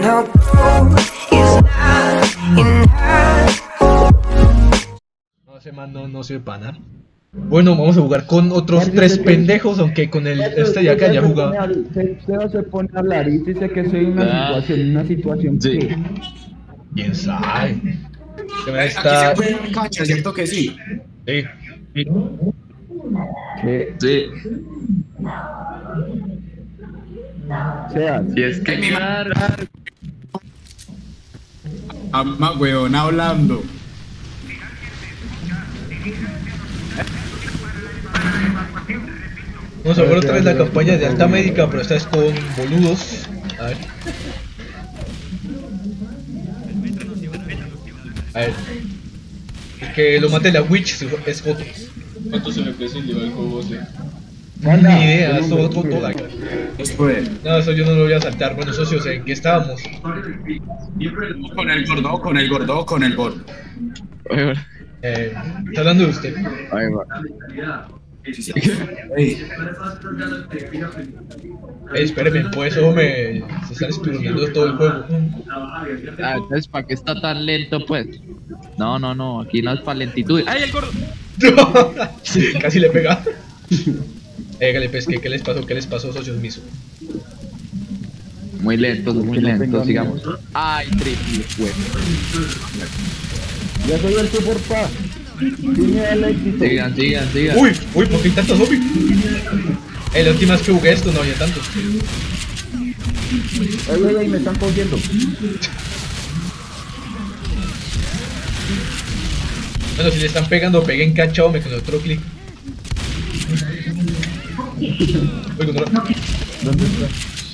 how gold is not enough. No, ese man no sirve para nada. Bueno, vamos a jugar con otros tres pendejos, aunque con el este de acá ya jugaba. Usted no se pone a hablar y dice que soy una situación Sí. que... ¿Quién sabe? Que me Aquí está... se puede cancha, ¿cierto que sí? Sí. que Sí. sea, Y es que ama, weón, hablando. Vamos a ver otra vez la campaña de alta médica, pero esta es con boludos. A ver. A ver. El que lo mate la witch es Joto. ¿Cuántos FPS le va el juego ese? Ni idea, eso otro todo. Después. No, eso yo no lo voy a saltar. Bueno, socios, ¿en qué estábamos? Con el gordo, con el gordo, con el gordo. Está hablando de usted. Ahí va. Ey, Espéreme, pues eso se están experimentando todo el juego. Ah, entonces, ¿para qué está tan lento, pues? No, aquí no es para lentitud. ¡Ay, el gordo! Casi le pega. Égale, pues, ¿qué les pasó? ¿Qué les pasó, socios miso? Muy lentos, sigamos. ¡Ay, triple, güey! ya soy el super pa. Tiene el éxito. Sigan. Uy, ¿por qué hay tantos zombies? La última vez que jugué esto no había tantos. Ay, me están cogiendo. Bueno, si le están pegando, peguen cachado, con otro clic. Uy, contra... ¿Dónde está?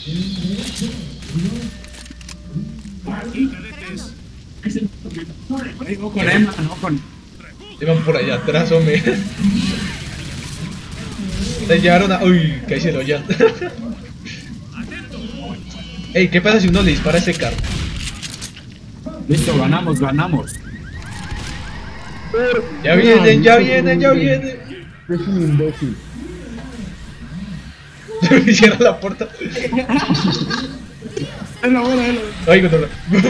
ahí va con Emma, no con. Iban por allá atrás, hombre. Se llevaron a... Uy, casi se lo ya. Ey, ¿qué pasa si uno le dispara a ese carro? Listo, ganamos. Ya vienen. Es un imbécil. Cierra la puerta. Bueno. Ay, controla.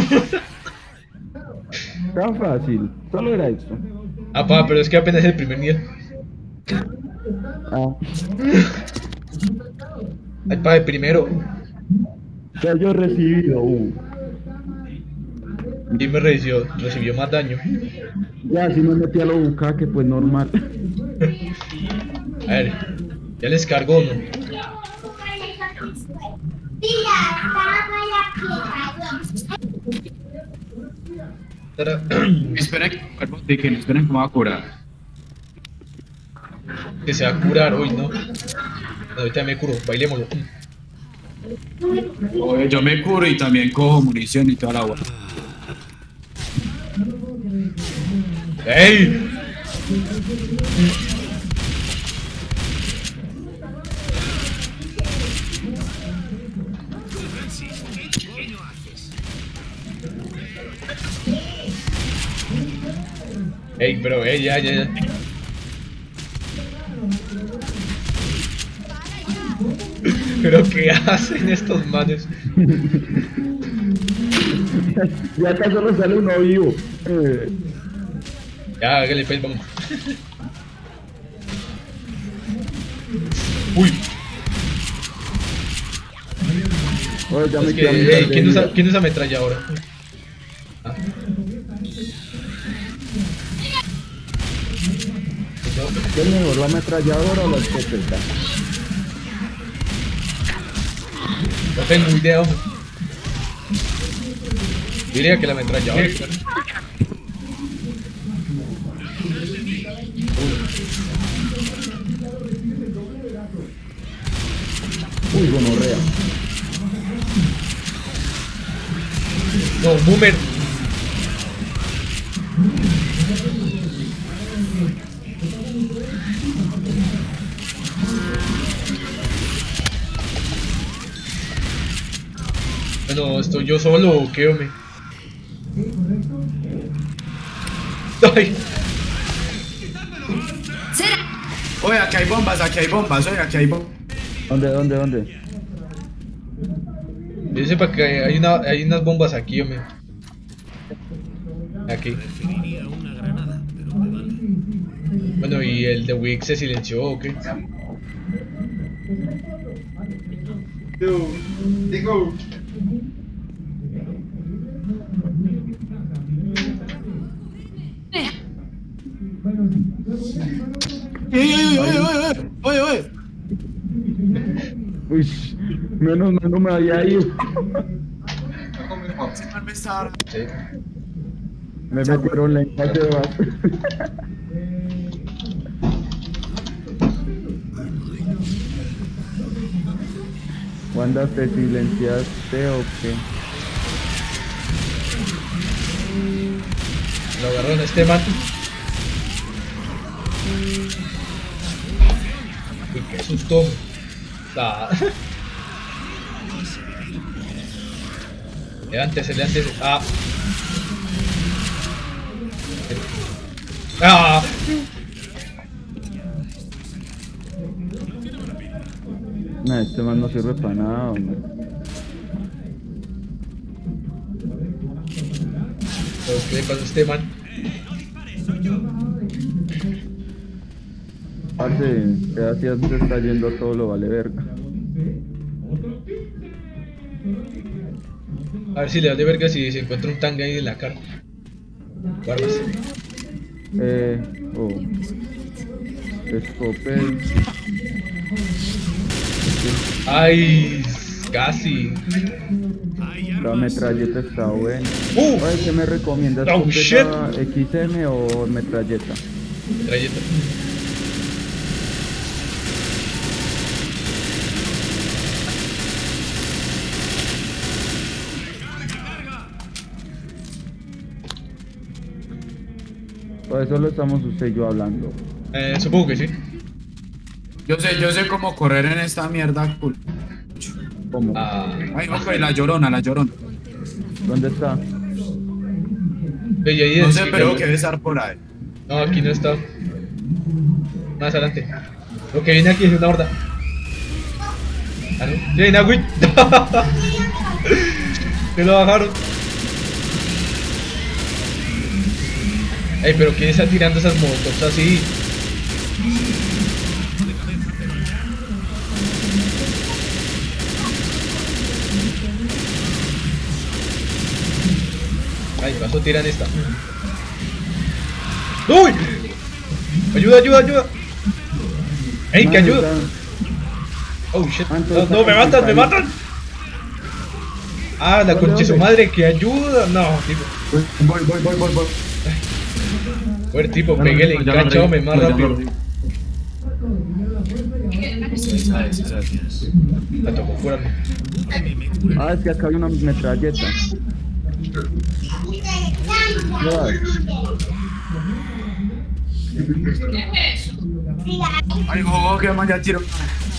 Tan fácil. Solo era esto. Ah, pa, pero es que apenas es el primer nivel. Ah. Ay, pa, el primero. Ya yo he recibido uno. Y me recibió más daño. Ya, si me metí a lo bucaque, pues normal. A ver, ya les cargó, ¿no? Tara- Esperen que me va a curar. Que se va a curar hoy, ¿no? Ahorita me curo, bailémoslo. Oye, yo me curo y también cojo munición y toda la agua. ¡Ey! Ey, pero ya. ¿Pero qué hacen estos manes? Y acá solo sale uno vivo. Ya, hágale, pues, vamos. Uy, Oye, ya es me que, quedé a mitad de vida. ¿quién usa ametralladora? Ah. ¿Qué es mejor, la ametralladora o la escopeta? No tengo idea, hombre. Diría que la ametralladora. Uy, gonorrea. No, boomer. Bueno, ¿estoy yo solo o qué, hombre? Ay, Oye, aquí hay bombas, oye, aquí hay bombas. ¿Dónde? Yo sepa que hay unas bombas aquí, hombre. Aquí. Bueno, ¿y el de Wick se silenció o qué? Digo. Oye. Uy, menos mal no me había ido. Sí. Me metieron lenguas de vaso. Wanda, ¿te silenciaste o qué? Lo agarraron a este man. Uy, qué susto. Ah. Levántese. Ah. Ah. No, este man no sirve para nada, hombre. ¿Qué le pasa a este man? Parce, ¿qué hacías? Se está yendo todo, lo vale verga. A ver si le da de verga si se encuentra un tanga ahí en la cara. Barbas. Oh. Escopel. Ay, casi. La metralleta está buena. Oye, ¿Qué me recomiendas? Oh, ¿Escopeta XM o metralleta? trayecto. Por eso lo estamos usted y yo hablando. Supongo que sí. Yo sé cómo correr en esta mierda, cool. ¿Cómo? Ah, Ay, ok, la llorona. ¿Dónde está? ve, y ahí No es- sé, pero que debe estar por ahí. No, aquí no está. Más adelante. Lo que viene aquí es una horda. Ah, no. Ya viene Agüit. Se lo bajaron. Ey, pero ¿quién está tirando esas molotovs así? Ay, paso tiran esta. ¡Uy! Ayuda. ¡Ey, que ayuda! Oh shit. No, me matan. Ah, la concha de su madre, que ayuda. No, tipo. Voy. Fuerte tipo, peguele, enganchado, me más rápido. La tocó, cúrame. Ah, es que acá hay una metralleta. No, Ay, que man, ya tiro.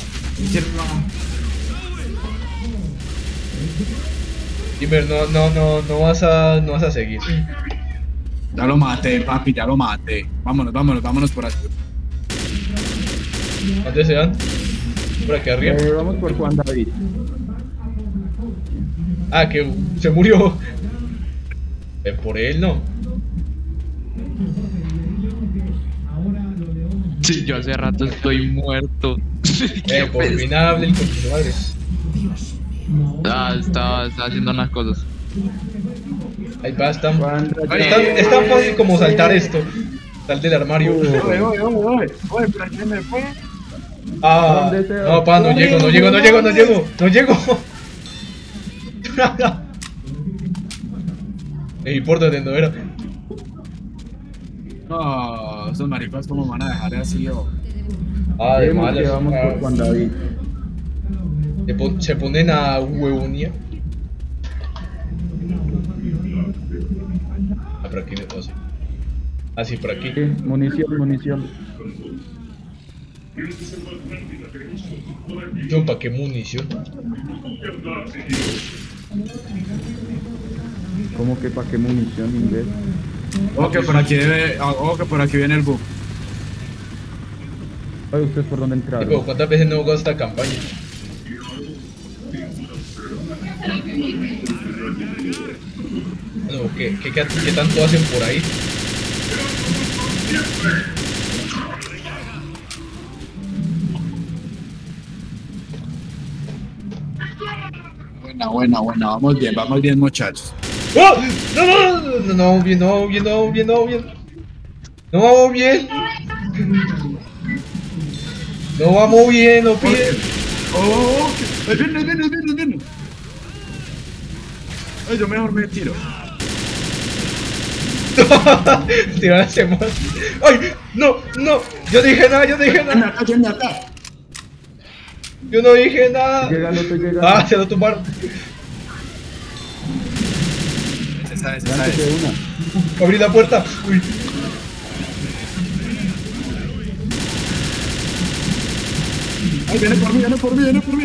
Timber, no vas a seguir. Ya lo maté, papi, ya lo maté. Vámonos por aquí. ¿Dónde se van? Por aquí arriba. vamos por Juan David. Ah, que se murió. Por él no. Sí, yo hace rato estoy muerto. Por fin hable el concha de su madre. Ah, estaba haciendo unas cosas. Ahí va, es tan Juan fácil como saltar esto. Sal del armario. Oye, pero ¿quién me fue? Ah, ¿Dónde se va? no, pa, no llego. Ey, por donde no era. No, esos maricas cómo van a dejar así, o. Ah, de Vemos que malas. vamos por Juan David. Se ponen a huevonía. Ah, por aquí no sé. Ah, sí, por aquí. Sí, munición. Yo, ¿para qué munición? ¿Cómo que para qué munición, inglés? Ojo que por aquí viene el bug. Oye, ¿ustedes por dónde Sí, entraron? pero ¿cuántas veces no he jugado esta campaña? Bueno, ¿qué tanto hacen por ahí? Buena. Vamos bien, muchachos. ¡Oh! No, bien. No vamos bien. No vamos bien, no pide. ¡Oh! ¡Es bien! Ay, yo mejor me tiro. Tirar ese más. ¡Ay! No. Yo dije nada. Llévenme acá. Yo no dije nada. Estoy llegando. Ah, se lo tumbaron. Esa Lánzate es. una. Abrí la puerta. Uy. Ay, viene por mí.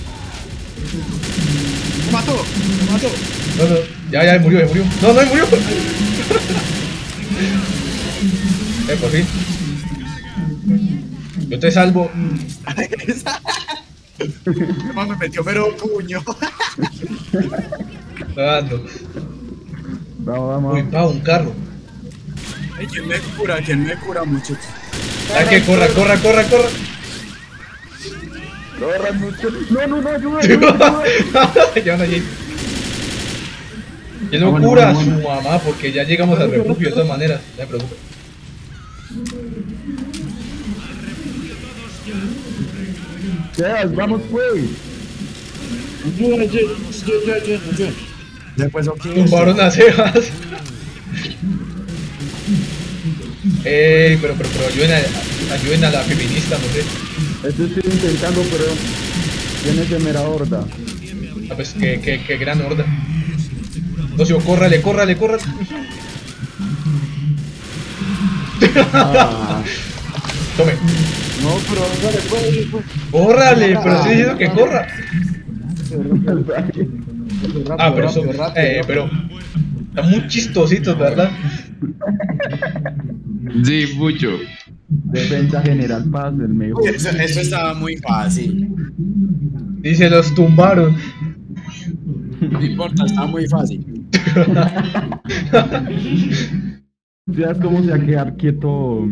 Me mató. No. Ya murió. No, murió. Por fin. Yo te salvo. Además me metió mero puño. Dando. Vamos. Uy, pa, un carro. Ay, ¿quién me cura, muchachos? Hay que corra. Corran mucho. No, ayuda. Ya no llegué. Que no cura a su mamá porque ya llegamos al refugio de todas maneras. No me preocupe. Sebas, vamos pues. Después, ok. Tumbaron a Sebas. Pero ayuden a la feminista, no sé. Esto estoy intentando, pero tienes de mera horda. Ah, pues qué gran horda. Socio, córrale. Ah, Tome. no, pero dale, pues. Córrale, pero estoy diciendo que corra. Ah, pero eso, pero están muy chistositos, ¿verdad? Sí, mucho. Defensa general paz del medio. Eso estaba muy fácil. Dice, los tumbaron. No importa, estaba muy fácil. ¿Sabes cómo se va a quedar quieto?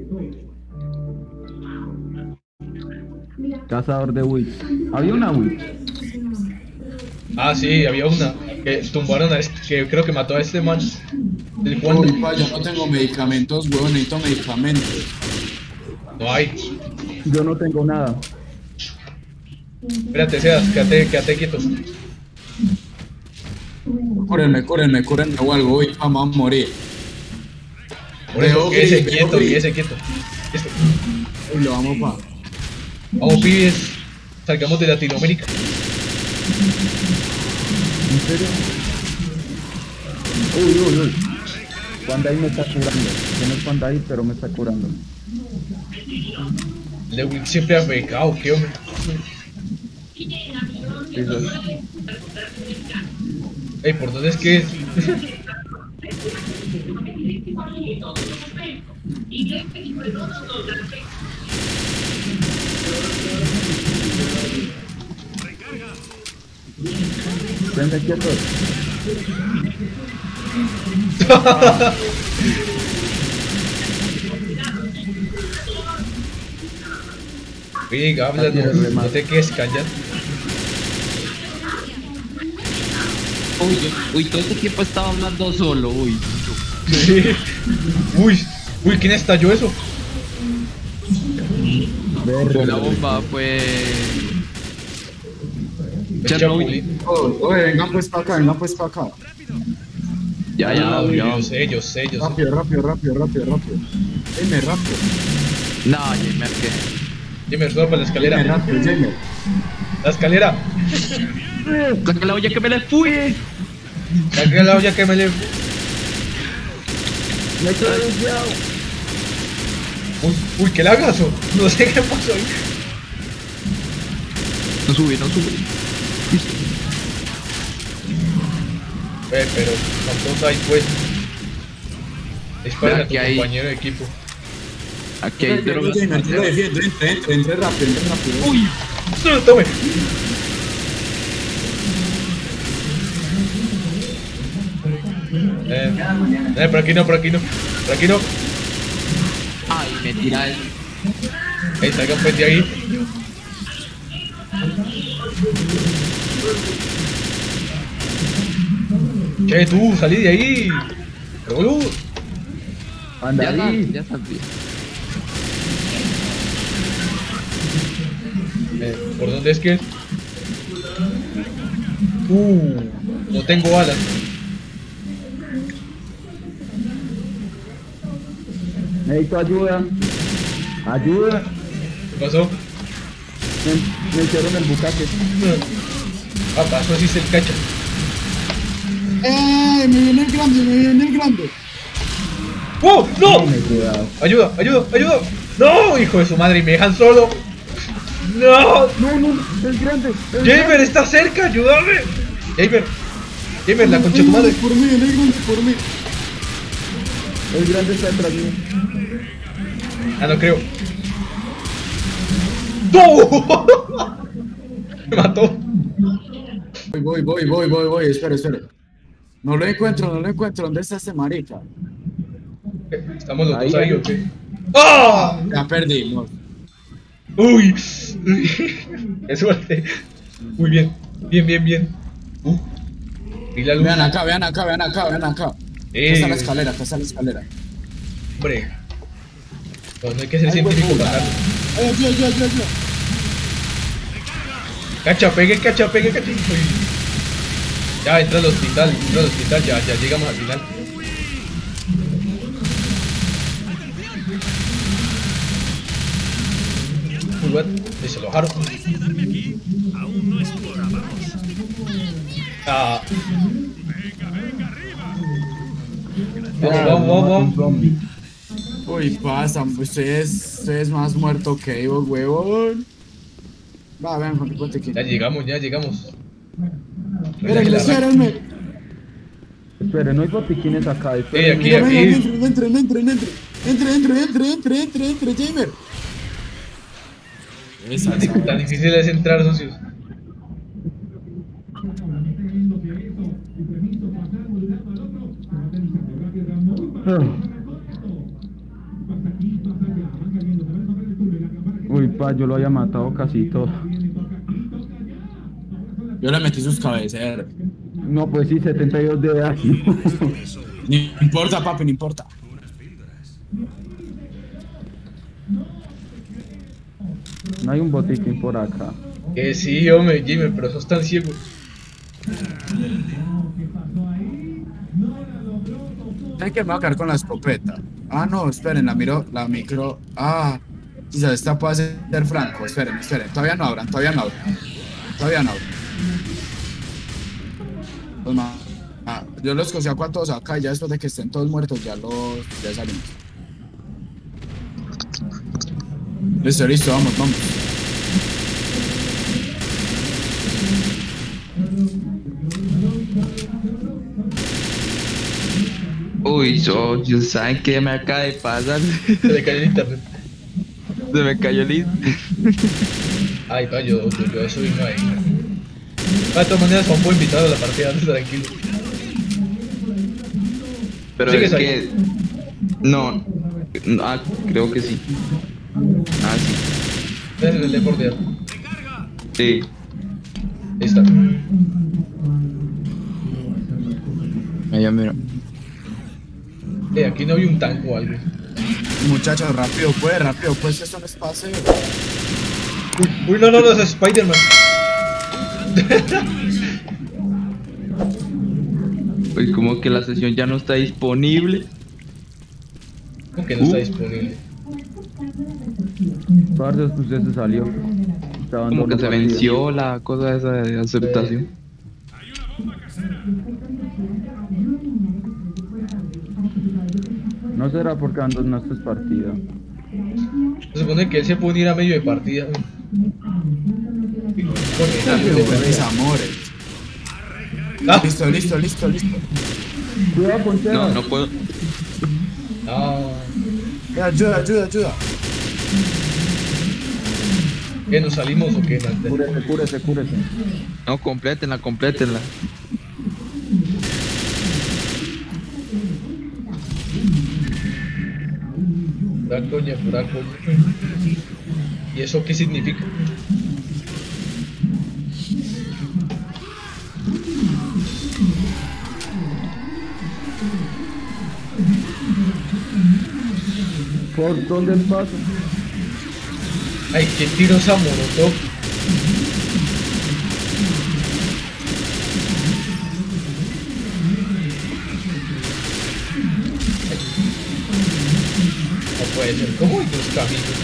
Cazador de witch. Había una witch. Ah, sí, había una que tumbaron a este, que creo que mató a este man. El Juan. Uy, pa, yo no tengo medicamentos, huevón, necesito medicamentos. No hay. Yo no tengo nada. Espérate, Sebas, quédate quieto. Cúrenme o algo, uy, vamos a morir. Por eso, quédese quieto. Listo. Uy, lo vamos pa. Vamos, pibes. Salgamos de Latinoamérica. ¿En serio? Uy. Pandai me está curando. Yo no es Pandai, pero me está curando. Lewin siempre ha pecado, ¿qué hombre? Ey, ¿por dónde es que es? Venga, quietos. Venga, háblanos, no te quedes callado. Uy, todo este tiempo estaba hablando solo, uy. Sí. Uy, ¿quién estalló eso? La bomba fue... El Chernobyl. Chapulín. Oye, vengan pues para acá. Ya. Yo sé. Rápido. Dime rápido. No, Jamer, ¿qué? Jamer, sube para la Dime escalera. rápido, Jamer. La escalera. Saca la olla que me le fui. Saca la olla que me le... Me quedé desviado. Uy, qué lagazo. No sé qué pasó ahí. No subí. Listo. Pero ¿cuántos hay pues? Disparen a tu Aquí hay- compañero de equipo. Aquí hay drogas. Jamer, yo lo defiendo, entre rápido. Uy, Tome. Por aquí no, por aquí no. Por aquí no. Ay, me tira el. Salgan pues de ahí. Che, tú, salí de ahí. Pero boludo. Anda Ya ahí. ya sabía. ¿Por dónde es que? No tengo balas. Necesito ayuda. Ayuda. ¿Qué pasó? Me hicieron el bucaque. Ah, pasó así se cacha. Me viene el grande, me viene el grande. ¡Oh! ¡No! Dame cuidado. ¡Ayuda, ayuda, ayuda! ¡No! ¡Hijo de su madre! ¡Y me dejan solo! ¡No! No, es grande. ¡Jamer está cerca! ¡Ayúdame! ¡Jamer, la concha de tu madre! Por mí, viene el grande, por mí. El grande está detrás mío. Ah, no creo. ¡No! Me mató. Voy, espera. No lo encuentro. ¿Dónde está este marica? ¿Estamos los dos Ahí, ahí o qué? ¡Ah! Ya perdimos. ¡Uy! ¡Qué suerte! Muy bien, bien. Y la luz. Vean acá. Acá está la escalera. Hombre. No hay que ser científico para darlo. Ayuda. Cacha, pegue. Uy. Ya, entra al hospital, ya llegamos al final. Uy, what? Se lo dejaron. Ah. Vamos. Uy, pasa, ustedes más muerto que yo, huevón. Va, vean, cuente que. Ya llegamos. Espérenme. Espere, no hay botiquines acá. Aquí. Entre, Jamer. Tan difícil es entrar, socios. Uy, yo lo había matado casi todo. Yo le metí sus cabeceras. No, pues sí, 72 de daño. No importa, papi, no importa. No hay un botiquín por acá. Que sí, hombre, Jamer, pero sos tan ciego. Hay que me va a quedar con la escopeta. Ah, no, esperen, la micro. Ah, quizás esta puede ser franco. Esperen. Todavía no abran. Pues, yo los coseo a todos acá y ya después de que estén todos muertos ya salimos. Listo, vamos. Uy, socios, ¿saben qué me acaba de pasar? Se le cayó el internet. Se me cayó el Ay, pa, yo eso vino ahí. De todas maneras, son buen invitado a la partida, tranquilo. Pero ¿Sigues es ahí? que... No. Ah, creo que sí. Ah, sí. Es el de bordear. Sí. Ahí está. Allá mira. Aquí no había un tanque o algo. Muchachos, rápido pues, esto no es paseo. Uy, no, es Spider-Man. Pues como que la sesión ya no está disponible. ¿Cómo que no está disponible? Parce, usted se salió. Estaba Como que dando se partida. venció la cosa esa de aceptación. No será porque ando en estas partidas. Se supone que él se puede ir a medio de partida. Mis amores. Ah, Listo. Cuidado, Ponchera. No puedo. no. Ayuda. ¿Qué, nos salimos o qué? Cúrese. No, complétenla. Pura coña. ¿Y eso qué significa? ¿Por dónde paso? Ay, ¿qué tiros a molotov? No puede ser, ¿cómo hay dos caminos?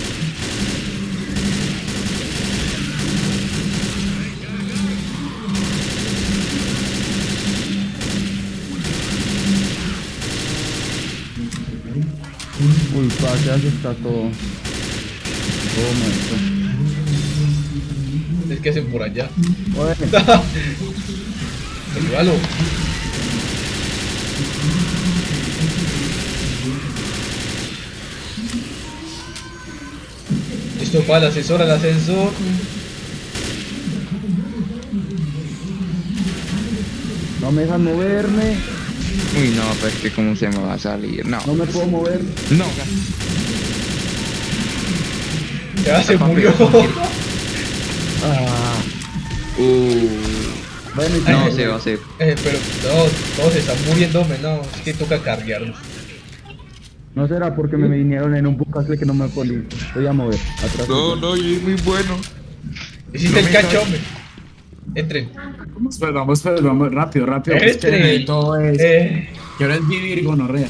Uy, pa, ya se está todo. Todo muerto. Es que hacen por allá. Oye, Salúdalo. Listo para el ascensor, al ascensor. no me dejan moverme. Uy, no, pero es que cómo se me va a salir. No, No me puedo mover. no. Ya se murió. Ah, bueno, y No que- se va a hacer. Pero no, todos están muriéndome, no, es que toca cargarlos. No será porque me vinieron en un bucacle que no me puedo ir. Voy a mover. Atrás. No, y es muy bueno. Hiciste No el me cacho, cae. hombre. Entren. Vamos, rápido, rápido. Pues que Entren. todo es. Que ahora es vivir gonorrea.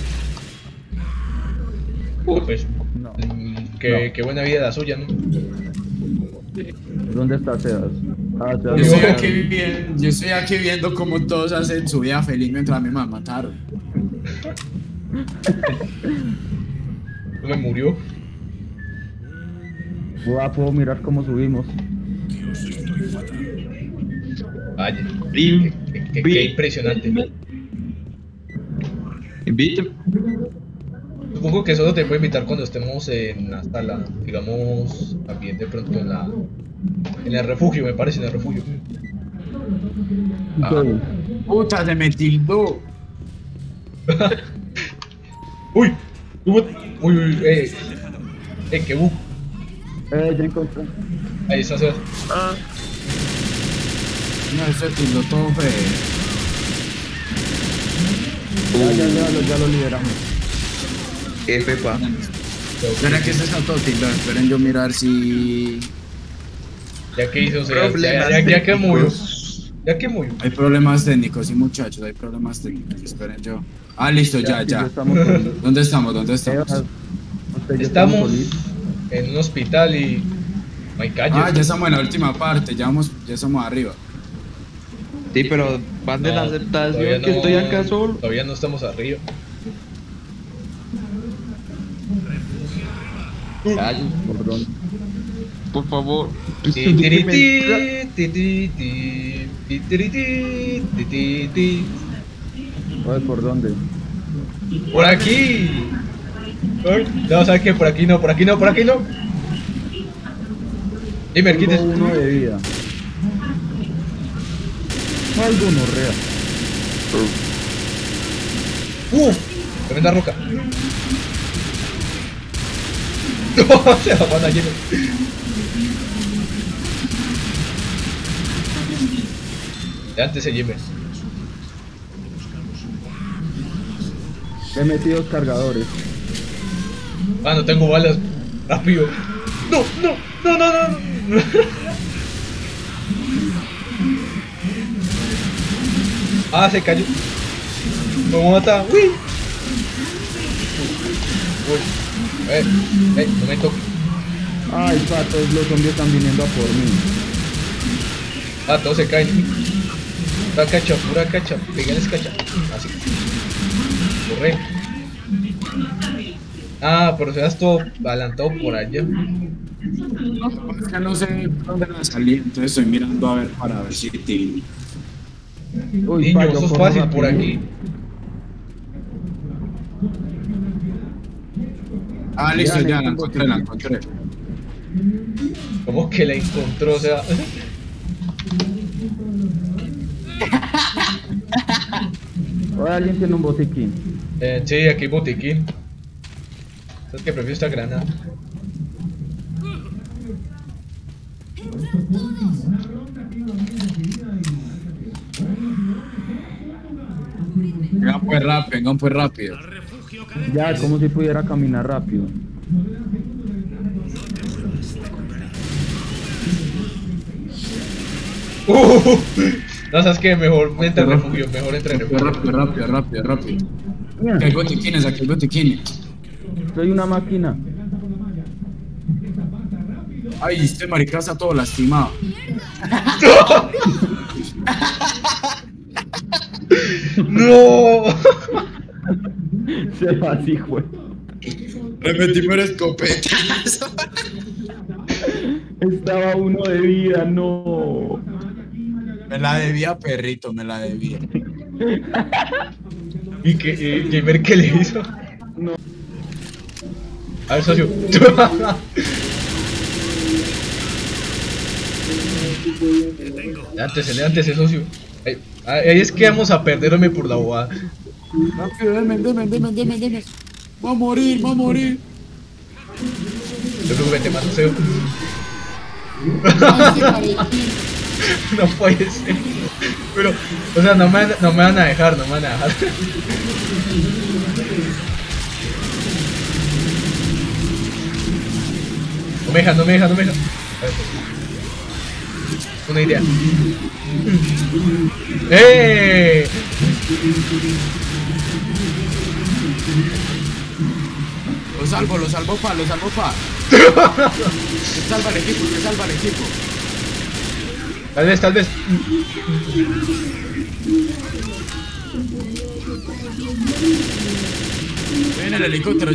Pues, No. qué buena vida la suya, ¿no? ¿Dónde está Sebas? Ah, Sebas. Yo estoy, No. yo estoy aquí viendo cómo todos hacen su vida feliz mientras a mí me mataron. No me murió. Puedo mirar cómo subimos. Vaya. Qué impresionante. Invítame. Supongo que solo te puedo invitar cuando estemos en la sala, digamos, también de pronto en el refugio, me parece, en el refugio. Estoy. Puta, se me tildó. Uy, uy, qué bug. Ya encontré. Ahí está, Sebas. No, se tildó todo feo. Ya lo liberamos. F, pa. Esperen que se está todo tildado. Esperen yo mirar si. Ya que hizo, Sebas, Problemas ya que murió. técnicos. Ya que murió. Hay problemas técnicos, sí, muchachos, hay problemas técnicos. Esperen yo. Ah, listo, ya. Estamos solitos. ¿Dónde estamos? Sebas, usted y yo Estamos solitos. en un hospital y no hay calles. Ah, ya estamos en la última parte, ya estamos arriba. Sí, pero van de la No, aceptación todavía que estoy acá solo. Todavía no estamos arriba. Ay, ¿Por dónde? por favor. Ti, tiri, ti, ti, ti, ti, ti, tiri, ti, ti, ti, ti. Oye, ¿por dónde? Por aquí. Ay, no, ¿sabes qué? Por aquí no. Dime, Tengo quites. uno de vida. Ay, gonorrea. Tremenda roca. No, se la van a llevar. De antes se lleve. He metido dos cargadores. Ah, no tengo balas. Rápido. No. Ah, se cayó. Me mata. Uy. No me toques. Ay, patos, los zombies están viniendo a por mí. Ah, todos se caen. Pura cacha. Pégales cacha. Así. Corre. Ah, pero seas todo adelantado por allá. Es que no sé dónde van a salir, entonces estoy mirando a ver para ver si te. Uy, Niño, pa, yo eso es corro fácil por rápido. aquí. Ah, listo, Ya, ya, la tengo encontré. ¿Cómo que la encontró? O sea. Oye, alguien tiene un botiquín. Sí, aquí hay botiquín. Es que prefiero esta granada. Vengan pues rápido. Ya, es como si pudiera caminar rápido. No, sabes que mejor me entre en refugio, mejor entre en refugio. Rápido. Aquí hay botiquines, aquí hay botiquines. Soy una máquina. Ay, este marica está todo lastimado. ¡No! Se va así, güey. Le metí por escopetazo. Estaba uno de vida, no. Me la debía, perrito, me la debía. ¿Y qué, Gamer, qué le hizo? No. A ver, socio. Levántese, socio. Ahí es que vamos a perderme por la bobada. Rápido, deme. Va a morir. No te preocupes, te manoseo. No puede ser. Pero, o sea, no me van a dejar, No me dejan. A ver. Una idea. ¡Eh! Lo salvo, pa. Que salva el equipo. Tal vez. Ya viene el helicóptero.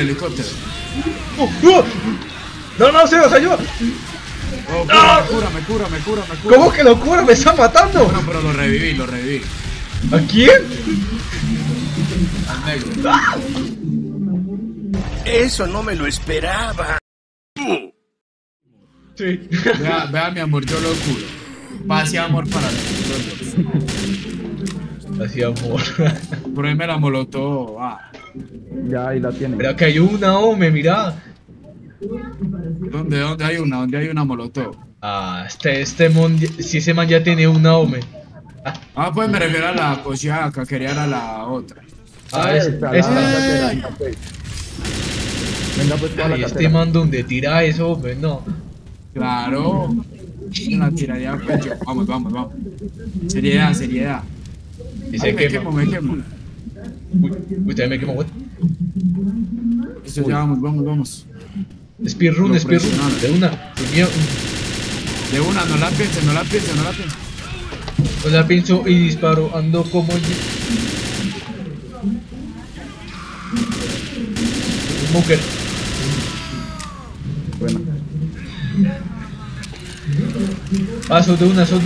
No, se nos ayuda. Oh, me cura. ¿Cómo que lo cura? ¡Me está matando! No, pero lo reviví. ¿A quién? Al negro. Eso no me lo esperaba. Sí. Vea, mi amor, yo lo curo. Paz y amor para los dos. Así amor. Pruébeme la molotov. Ya, ahí la tiene. Pero que hay una, hombre, mira. ¿Dónde hay una molotov? Este mon, si ese man ya tiene una, hombre. Pues me refiero a la cosiaca, quería era la otra. Esta. Venga, pues toda la Ay, este cartera. man donde tira eso, hombre, no. Claro. La tiraría pecho. Vamos. Seriedad. Y se Me quema. quemo. Uy, también me quemo, what? Eso ya vamos. Speedrun, Lo de presionaron. una. Sin miedo. De una, no la piensen. No la pienso y disparo, ando como Smoker. Bueno. Sos de una.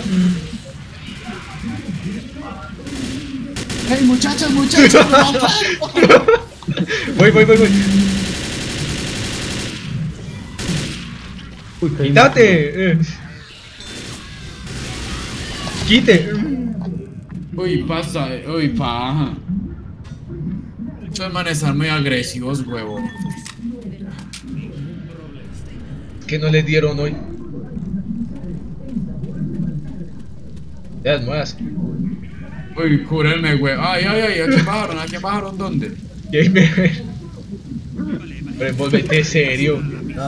Hey, muchachos. Voy. Uy, qué ¡Quítate! ¡Quite! Uy, paja. Estos manes están muy agresivos, huevo. Que no les dieron hoy. Ya, muevas. Uy, cúrenme, güey. Ay, ¿a quién bajaron? ¿Dónde? Gamer. Pero volvete serio.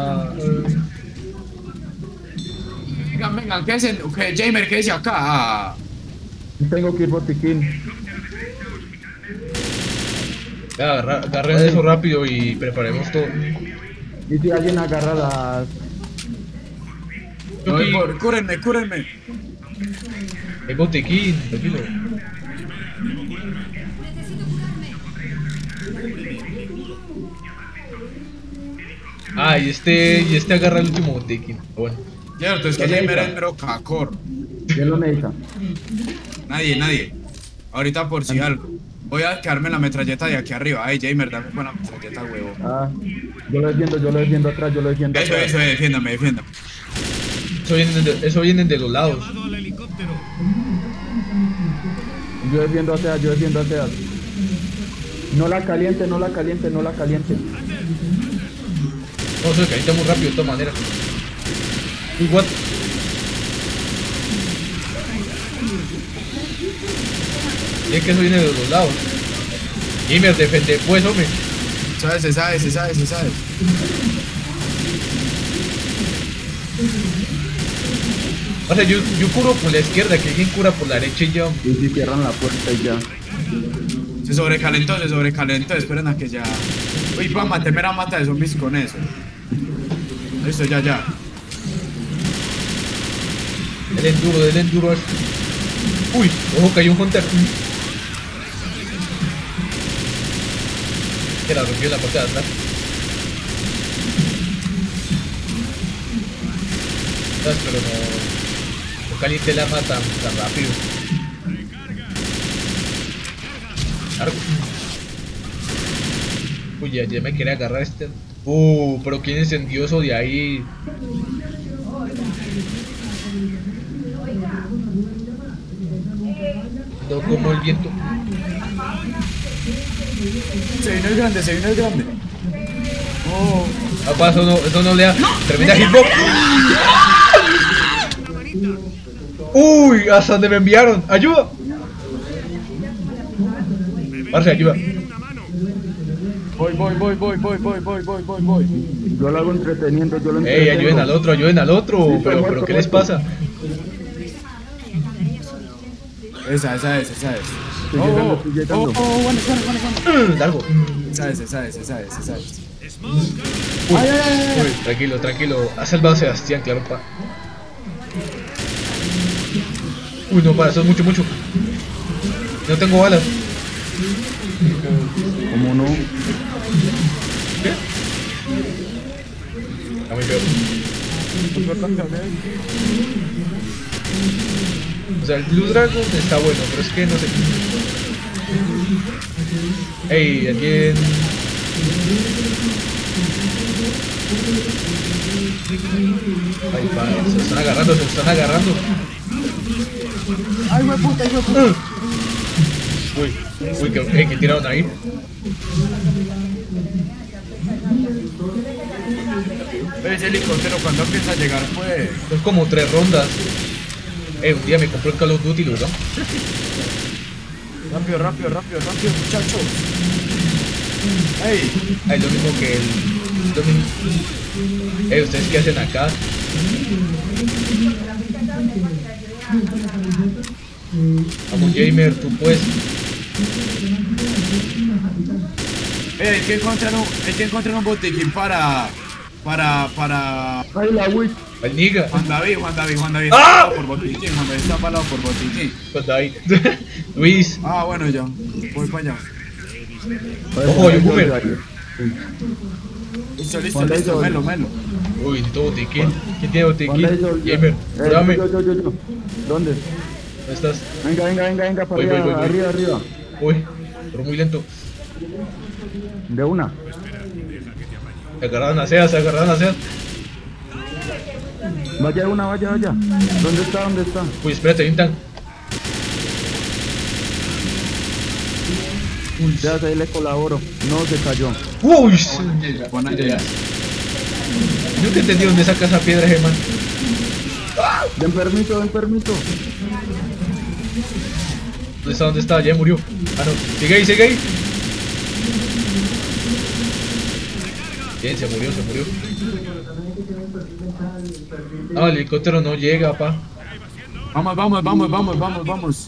Vengan, ¿qué es Jamer, ¿qué dice acá? Tengo que ir botiquín. Ya, agarren eso rápido y preparemos todo. Y si alguien agarra las... Cúrenme. El botiquín, tranquilo. Y este agarra el último botiquín. Bueno. Cierto, es que Jamer es mero cacor. ¿Quién lo necesita? Nadie. Ahorita por si algo. Voy a quedarme en la metralleta de aquí arriba. Ay, Jamer, dame buena metralleta, huevo. Yo lo defiendo atrás, Eso, defiéndame. Eso vienen de los lados. Yo defiendo a Seas. No la caliente. No, se calienta muy rápido de todas maneras. Uy, what? Y es que eso viene de los dos lados. Gamer, defende pues, hombre. Se sabe. O sea, yo curo por la izquierda, que alguien cura por la derecha y ya. Y si cierran la puerta y ya. Se sobrecalentó, esperen a que ya. Uy, va a matarme la mata de zombies con eso. Listo, ya. Del enduro. Uy, ojo, cayó un hunter. Que la rompió en la parte de atrás. ¿Sabes? Pero no caliente la mata tan rápido. Largo. Uy, ya me quería agarrar este. Pero ¿quién encendió eso de ahí? No como el viento. Se vino el grande. Oh. Papá, eso no le da. Tremenda hitbox. Uy, hasta donde me enviaron. Ayuda. Parce, ayuda. Voy. Yo lo hago entreteniendo, yo lo entretengo. Ey, ayuden al otro. Sí, Pero muerto, ¿qué les muerto. pasa? Esa es. Estoy llegando. Bueno. Largo. Esa es. Uy, tranquilo. Ha salvado a Sebastián, claro, pa. Uy, no, para, eso es mucho. No tengo balas. ¿Cómo no? ¿Qué? Está muy feo. O sea, el Blue Dragon está bueno, pero es que no sé. Ey, alguien. Ay, pa, se lo están agarrando. Ay, güey, puta. Uy, que tiraron ahí. Ese helicóptero cuando empieza a llegar, pues. Son como 3 rondas. Un día me compré el Call of Duty, ¿verdad? Rápido, muchachos. Ey. Es lo mismo que el. ¿Ustedes qué hacen acá? Vamos, Gamer, tú puedes. Hay que encontrar un botiquín para. Ay, la Wii. Al Niga. Juan David ¡Ah! está parado por botiquín. Pues ahí. Luis. Ah, bueno, ya. Voy para allá. Ojo, hay un boomer. Listo, melo. Uy, necesito botiquín. ¿Quién tiene botiquín? Gamer, Yo. dame. ¿Dónde? ¿Dónde estás? Venga, para Voy. arriba. Uy, pero muy lento. De una. Se agarraron a Seas. Vaya. ¿Dónde está? Uy, espérate, hay un tank. Ya, ahí le colaboro. No, se cayó. Uy, Buena idea. yo te entendí dónde saca esa piedra, Germán. Den permiso. ¿Dónde está? Ya murió. Ah, no. Sigue ahí. Bien, se murió. No, el helicóptero no llega, pa. Vamos.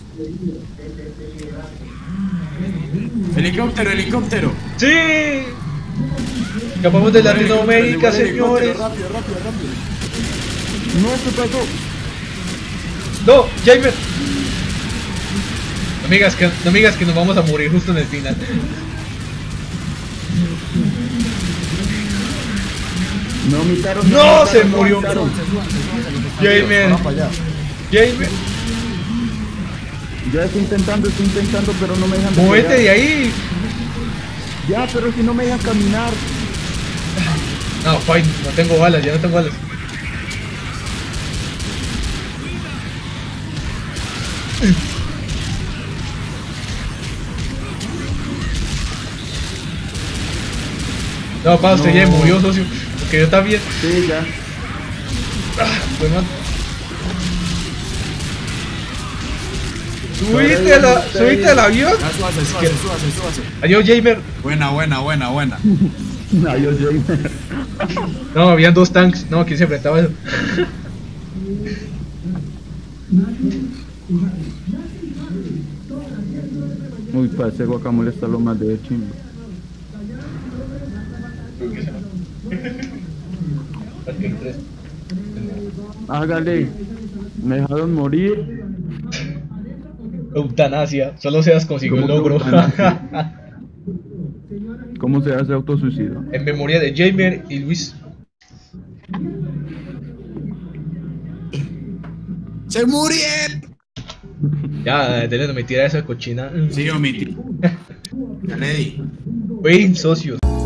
Helicóptero. ¡Sí! Escapamos de Latinoamérica, señores. Rápido. No, ¿qué pasó? No, Jamer. No me digas que nos vamos a morir justo en el final. No, mitaron. ¡No! Se murió. Jamer. Ya estoy intentando, pero no me dejan. Muévete de ahí. Ya, pero si no me dejan caminar. No, fine, no tengo balas. No, pa, usted ya murió, socio. Porque yo también. Sí, ya. Pues, man. Subiste al avión. Ya, súbase. Adiós, Jamer. Buena. Adiós, Jamer. No, habían 2 tanks. No, ¿quién se enfrentaba a eso? Uy, para ese guacamole está lo más de chimba. Hágale. Me dejaron morir. Eutanasia. Solo Sebas consiguió el ¿Cómo que logro. eutanasia? ¿Cómo se hace autosuicidio? En memoria de Jamer y Luis. ¡Se murieron! Ya, Dele, no me tira esa cochina. Sí, omití. Ya le di. Ven, socios.